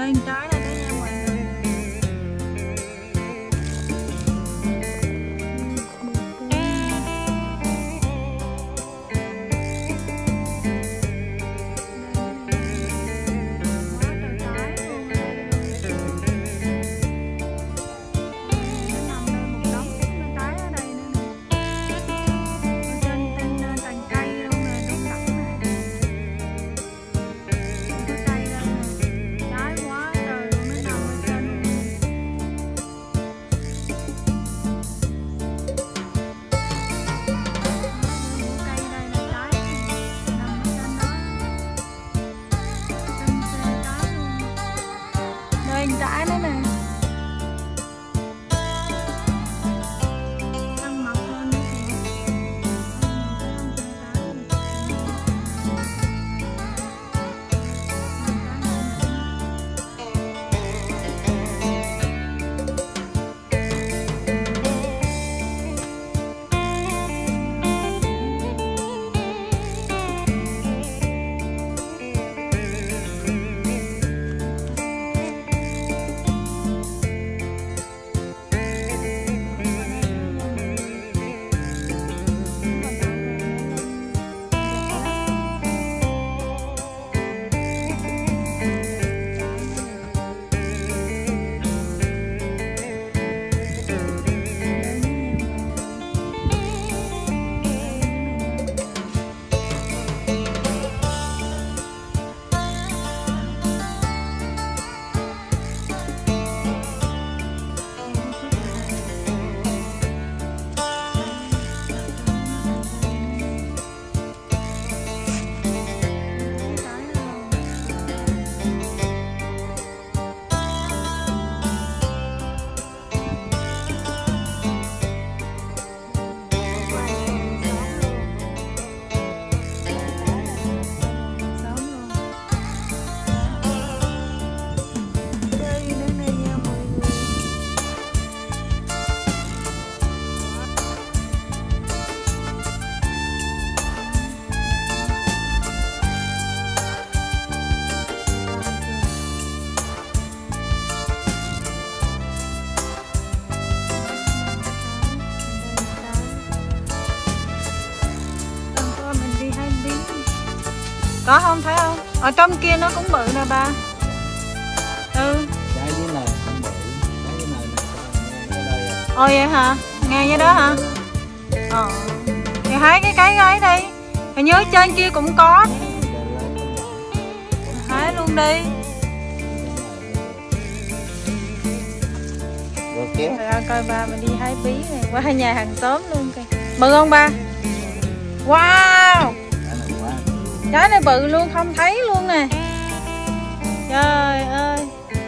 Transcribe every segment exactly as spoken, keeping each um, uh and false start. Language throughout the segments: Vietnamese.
đây trái này đó nha mọi người. Trái nữa nè. Ăn mọc hơn nữa kìa. Có không, thấy không? Ở trong kia nó cũng bự nè ba. Ừ. Trái dưới này không bự, trái dưới này nè, ngay đây à. Ồ vậy hả? Ngay dưới đó hả? Ờ. Thì hái cái cái ấy đi. Hình như trên kia cũng có. Hái luôn đi. Rồi coi ba mình đi hái bí này qua nhà hàng xóm luôn kìa. Bự không ba? Wow. Trái này bự luôn, không thấy luôn nè. Trời ơi.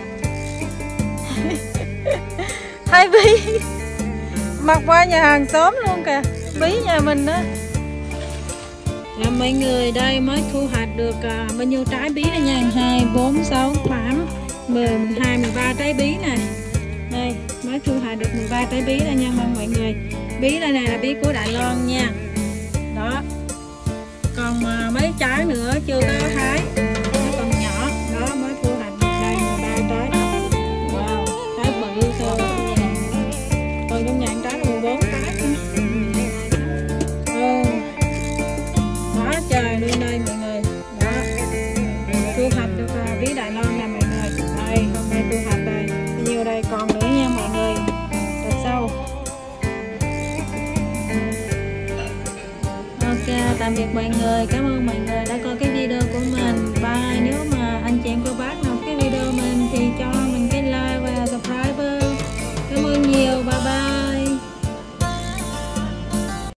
Thấy bí. Mặc qua nhà hàng xóm luôn kìa. Bí nhà mình đó. Dạ, mọi người đây mới thu hoạch được uh, bao nhiêu trái bí này nha. Hai, bốn, sáu, tám, mười, mười hai, mười ba trái bí nè. Đây, mới thu hoạch được mười ba trái bí đây nha mọi người. Bí đây này là bí của Đài Loan nha. Đó. Còn mà mấy trái nữa chưa có hái, nó còn nhỏ, đó mới thu hoạch được đây mười ba trái. Wow, trái bự cơ. Còn trong nhà trái là mười bốn trái nữa. Ừ. Đó trời luôn đây mọi người. Đó. Thu hoạch được bí Đài Loan nè mọi người. Đây, hôm nay thu hoạch đây. Nhiều đây còn nữa nha mọi người. Đợt sau. Ok, tạm biệt mọi người. Cảm ơn mọi người đã coi cái video của mình. Bye. Nếu mà anh chị em cô bác